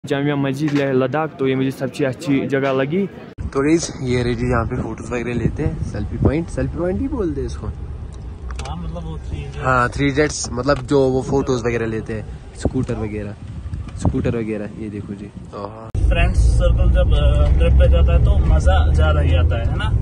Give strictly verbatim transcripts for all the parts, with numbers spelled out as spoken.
जामिया मस्जिद लद्दाख, तो ये मुझे सबसे अच्छी जगह लगी। तो गाइस ये रेडी यहाँ पे फोटोज वगैरह लेते हैं, सेल्फी पॉइंट, सेल्फी पॉइंट ही बोलते हैं इसको। हाँ मतलब वो थ्री हाँ थ्री जेट्स, मतलब जो वो फोटोज वगैरह लेते हैं, स्कूटर वगैरह स्कूटर वगैरह। ये देखो जी, फ्रेंड्स सर्कल जब ट्रिप पे जाता है तो मजा ज्यादा ही आता है ना।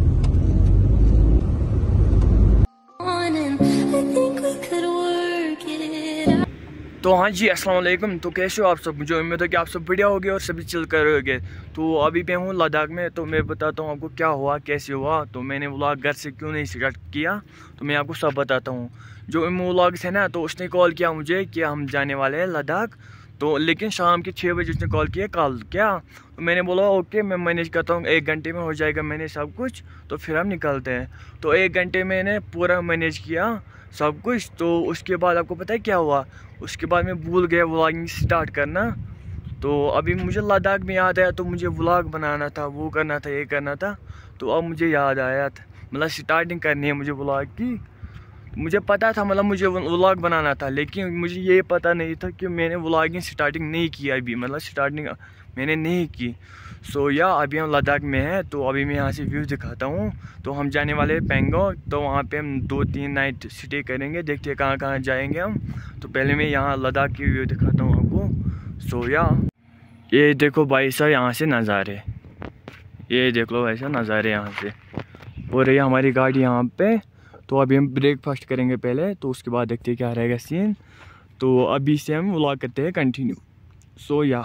तो हाँ जी, अस्सलाम वालेकुम। तो कैसे हो आप सब? मुझे उम्मीद है कि आप सब बढ़िया होगे और सभी चिल करोगे। तो अभी मैं हूँ लद्दाख में, तो मैं बताता हूँ आपको क्या हुआ, कैसे हुआ। तो मैंने व्लॉग घर से क्यों नहीं स्टार्ट किया, तो मैं आपको सब बताता हूँ। जो इम व्लॉग्स है ना, तो उसने कॉल किया मुझे कि हम जाने वाले हैं लद्दाख। तो लेकिन शाम के छः बजे उसने कॉल किया कल क्या। तो मैंने बोला ओके मैं मैनेज करता हूँ, एक घंटे में हो जाएगा मैंने सब कुछ, तो फिर हम निकलते हैं। तो एक घंटे मैंने पूरा मैनेज किया सब कुछ। तो उसके बाद आपको पता है क्या हुआ, उसके बाद मैं भूल गया व्लॉगिंग स्टार्ट करना। तो अभी मुझे लद्दाख में याद आया, तो मुझे व्लॉग बनाना था, वो करना था, ये करना था। तो अब मुझे याद आया था, मतलब स्टार्टिंग करनी है मुझे व्लॉग की। मुझे पता था मतलब मुझे व्लॉग बनाना था, लेकिन मुझे ये पता नहीं था कि मैंने व्लॉगिंग स्टार्टिंग नहीं की अभी, मतलब स्टार्टिंग मैंने नहीं की। सो या अभी हम लद्दाख में हैं, तो अभी मैं यहाँ से व्यू दिखाता हूँ। तो हम जाने वाले हैं पेंगोंग, तो वहाँ पे हम दो तीन नाइट स्टे करेंगे, देखते हैं कहाँ कहाँ जाएंगे हम। तो पहले मैं यहाँ लद्दाख की व्यू दिखाता हूँ आपको। सो या ये देखो भाई साहब यहाँ से नज़ारे, ये देख लो वैसे नज़ारे यहाँ से। और ये हमारी गाड़ी यहाँ पे। तो अभी हम ब्रेकफास्ट करेंगे पहले, तो उसके बाद देखते हैं क्या रहेगा सीन। तो अभी से हम व्लॉग करते हैं कंटिन्यू। सो या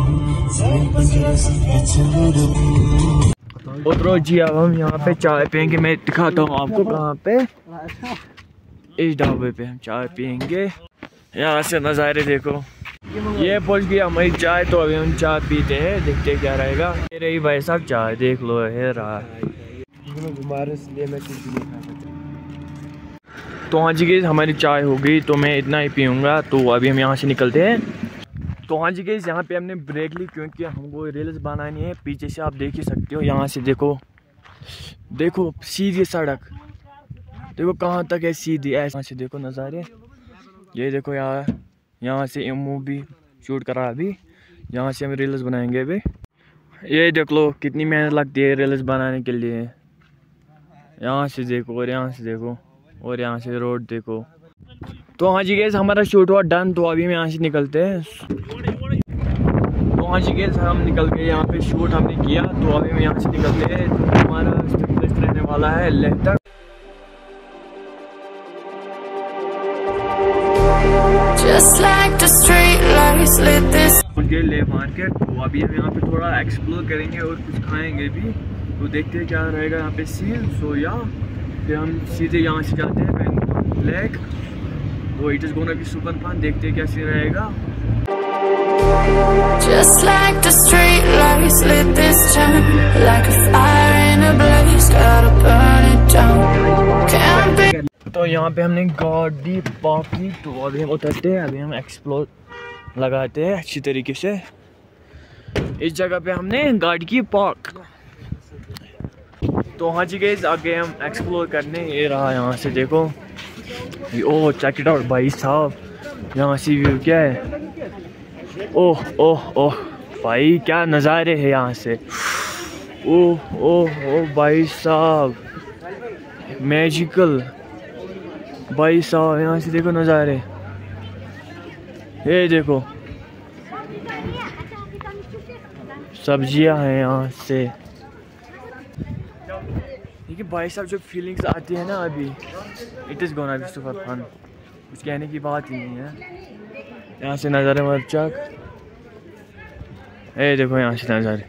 उतरो जी, अब हम यहाँ पे चाय पियेंगे। मैं दिखाता हूँ आपको कहाँ पे, इस ढाबे पे हम चाय पियेंगे। यहाँ से नज़ारे देखो, ये पहुँच गई हमारी चाय। तो अभी हम चाय पीते हैं, देखते हैं क्या रहेगा। ये रही भाई साहब चाय, देख लो है रहा। तो हाँ जी गाइस हमारी चाय हो गई, तो मैं इतना ही पीऊँगा। तो अभी हम यहाँ से निकलते हैं। तो हाँ जी गाइस यहाँ पे हमने ब्रेक ली, क्योंकि हमको रील्स बनानी है। पीछे से आप देख ही सकते हो, यहाँ से देखो, देखो सीधी सड़क, देखो कहाँ तक है सीधी। ऐसे से देखो नज़ारे, ये देखो यार, यहाँ से इमू भी शूट करा अभी। यहाँ से हम रील्स बनाएंगे अभी। ये देख लो कितनी मेहनत लगती है रील्स बनाने के लिए। यहाँ से देखो और यहाँ से देखो और यहाँ से रोड देखो। तो हाँ जी गाइस हमारा शूट हुआ डन। तो अभी हम यहाँ से निकलते हैं। तो हाँ जी गाइस हम निकल गए, यहाँ पे शूट हमने किया। तो अभी हम यहाँ से निकलते हैं। तो हमारा स्टेप रहने वाला है लेह तक। Just like the street lights lit this Leh market. तो अभी हम यहाँ पे थोड़ा एक्सप्लोर करेंगे और कुछ खाएंगे भी। तो देखते हैं क्या रहेगा यहाँ पे सीन। सो या फिर हम सीधे यहाँ से जाते हैं पेंगोंग लेक। तो it is gonna be super fun, देखते हैं क्या सीन रहेगा। Just like the street lights lit this town, like a fire in a blaze, gotta burn it down. Can't be. तो यहाँ पे हमने गाड़ी पार्क की। तो अभी हम उतरते हैं, अभी हम एक्सप्लोर लगाते हैं अच्छी तरीके से। इस जगह पे हमने गाड़ी की पार्क। तो हाँ जी गाइस आगे हम एक्सप्लोर करने। ये रहा, यहाँ से देखो, ओह चेक इट आउट भाई साहब, यहाँ से व्यू क्या है। ओह ओह ओह भाई क्या नज़ारे है यहाँ से। ओह ओह ओह भाई साहब मैजिकल भाई साहब, यहाँ से देखो नज़ारे, ये देखो सब्जियां हैं यहाँ से। देखिए भाई साहब जो फीलिंग्स आती है ना अभी, it is gonna be super fun, कुछ कहने की बात ही नहीं है। यहाँ से नज़ारे मरचक, ए देखो यहाँ से नज़ारे।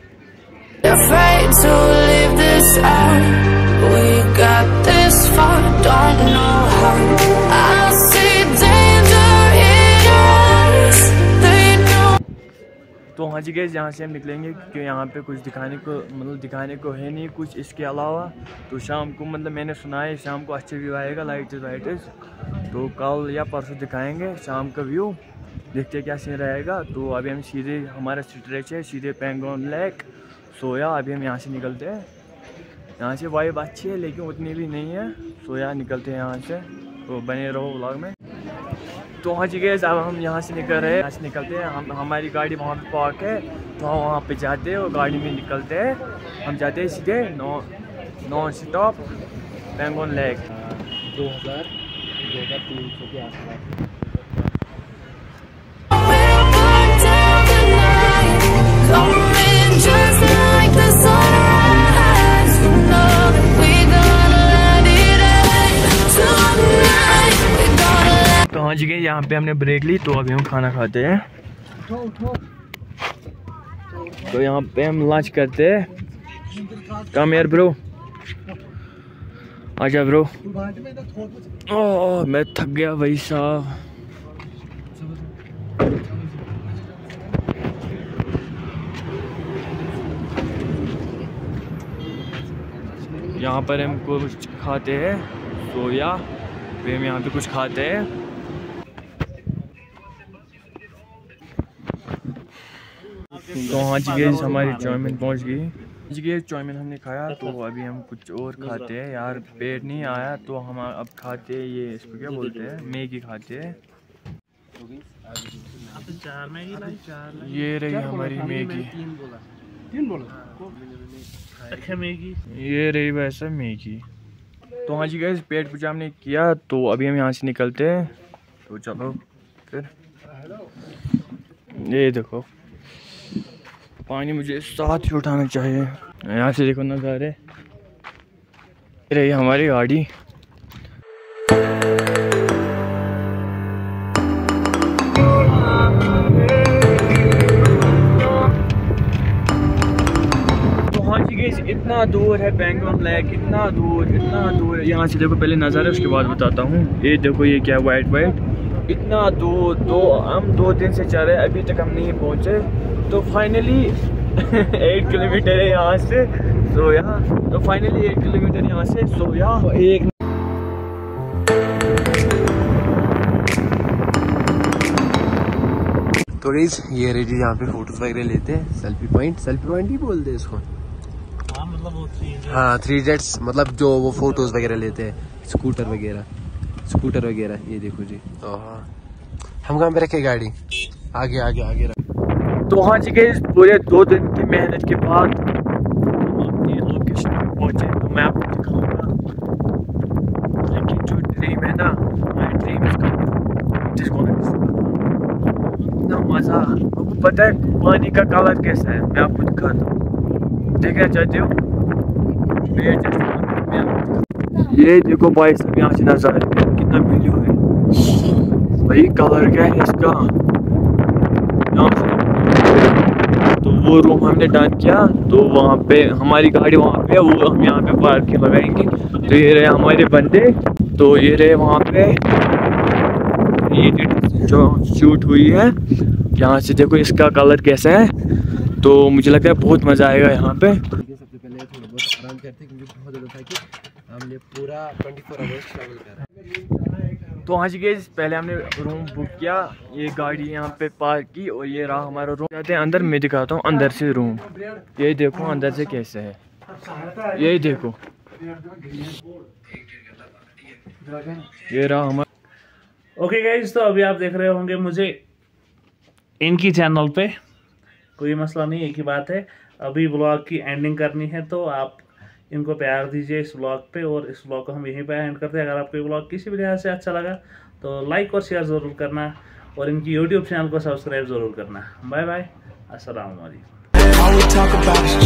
तो हाँ जी गाइस यहाँ से हम निकलेंगे, क्योंकि यहाँ पे कुछ दिखाने को मतलब दिखाने को है नहीं कुछ इसके अलावा। तो शाम को मतलब मैंने सुना है शाम को अच्छे व्यू आएगा, लाइट वाइट। तो कल या परसों दिखाएंगे शाम का व्यू, देखते हैं क्या सीन रहेगा। तो अभी हम सीधे, हमारा स्ट्रेच है सीधे पेंगोंग लेक। सोया अभी हम यहाँ से निकलते हैं। यहाँ से वाइब अच्छी है लेकिन उतनी भी नहीं है। सोया निकलते हैं यहाँ से, तो बने रहो व्लॉग में। तो हाँ जी गैस, अब हम यहाँ से निकल रहे हैं। यहाँ से निकलते हैं हम, हमारी गाड़ी वहाँ पे पार्क है, तो हम वहाँ पे जाते हैं और गाड़ी में निकलते हैं। हम जाते हैं सीधे non non stop Pangong lake. दो हज़ार दो हज़ार तीन सौ के आसपास। तो हाँ जी गए, यहाँ पे हमने ब्रेक ली, तो अभी हम खाना खाते हैं। तो यहाँ पे हम लंच करते हैं। कम यार ब्रो, आजा ब्रो। ओह मैं थक गया भाई साहब। यहाँ पर हम कुछ खाते हैं सोया, फिर हम यहाँ पे कुछ खाते हैं। तो हाँ जी गई, हमारी चाउमीन पहुँच गई जी गई। चाउमीन हमने खाया, तो अभी हम कुछ और खाते हैं। यार पेट नहीं आया, तो हम अब खाते हैं ये, इसको क्या बोलते हैं, मैगी खाते हैं। ये रही हमारी मैगी, ये रही वैसा मैगी। तो हाँ जी गई, पेट पूजा हमने किया, तो अभी हम यहाँ से निकलते हैं। तो चलो फिर, ये देखो पानी मुझे साथ ही उठाना चाहिए। यहाँ से देखो नज़ारे, रही हमारी गाड़ी। तो हाँ जी गाइस, इतना दूर है पेंगोंग लेक, इतना दूर इतना दूर। यहाँ से देखो पहले नज़ारे, उसके बाद बताता हूँ। ये देखो ये क्या वाइट वाइट, इतना दूर। दो हम दो दिन से चल रहे, अभी तक हम नहीं पहुँचे। तो फाइनली एट किलोमीटर है यहाँ से सोया। तो फाइनली एट किलोमीटर यहाँ से सोया। एक तो गाइस ये रेडी, यहाँ पे फोटोज वगैरह लेते हैं। सेल्फी पॉइंट, सेल्फी पॉइंट ही बोलते हैं इसको। हाँ मतलब वो थ्री हाँ थ्री जेट्स, मतलब जो वो फोटोज वगैरह लेते हैं, स्कूटर वगैरह स्कूटर वगैरह। ये देखो जी। हाँ हम कहाँ पे रखे गाड़ी? आगे आगे आगे रख। तो हाँ जी गाइस, पूरे दो दिन की मेहनत के बाद हम अपनी लोकेशन पे पहुँचे। तो मैं आपको दिखाऊंगा, लेकिन जो ड्रीम है ना, माय ड्रीम इज कमिंग, जिसको इतना मज़ा। आपको पता है पानी का कलर कैसा है? मैं आपको दिखाता हूँ, देखना चाहते हो? ये देखो भाई सब, यहाँ से नज़ारा कितना ब्लू है भाई। कलर क्या है इसका? यहाँ से तो वो रूम हमने डन किया, तो वहाँ पे हमारी गाड़ी वहाँ पे, वो हम यहाँ पे पार्क के लगाएंगे। तो ये रहे हमारे बंदे, तो ये रहे वहाँ पे, ये जो शूट हुई है। यहाँ से देखो इसका कलर कैसा है। तो मुझे लगता है बहुत मज़ा आएगा यहाँ पे। सबसे पहले थोड़ा बहुत आराम करते, क्योंकि बहुत ज़्यादा था कि हमने पूरा ट्वेंटी फोर आवर्स ट्रैवल करा। तो हाँ जी गाइस, पहले हमने रूम बुक किया, ये गाड़ी यहाँ पे पार्क की, और ये रहा हमारा रूम। जाते हैं अंदर, मैं दिखाता हूँ अंदर से रूम। ये देखो अंदर से कैसे है, ये देखो, ये रहा हमारा। ओके गाइज, तो अभी आप देख रहे होंगे मुझे इनकी चैनल पे। कोई मसला नहीं, एक ही बात है, अभी व्लॉग की एंडिंग करनी है, तो आप इनको प्यार दीजिए इस व्लॉग पे, और इस व्लॉग को हम यहीं पे एंड करते हैं। अगर आपको ये व्लॉग किसी भी लिहाज से अच्छा लगा तो लाइक और शेयर ज़रूर करना, और इनकी यूट्यूब चैनल को सब्सक्राइब ज़रूर करना। बाय बाय, अस्सलाम वालेकुम।